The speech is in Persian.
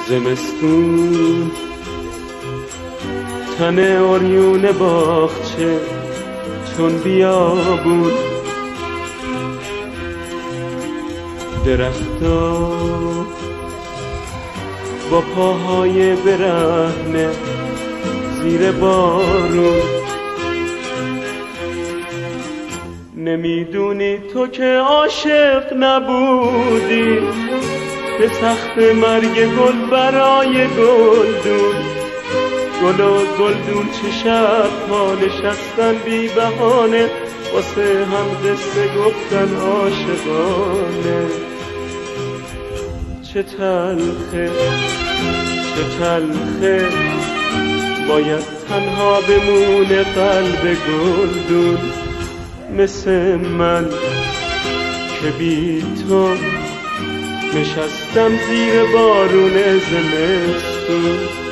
زمستون تن عریون باغچه چون بیابون، درختا با پاهای برهنه زیر بارون. نمیدونی تو که عاشق نبودی، به سخت مرگ گل برای گلدون. گل و گلدون چه شب‌ها نشستن بی بهانه، واسه هم قصه گفتن عاشقانه. چه تلخه چه تلخه باید تنها بمونه قلب گلدون، مثل من که بی تو نشستم زیر بارون زمستون.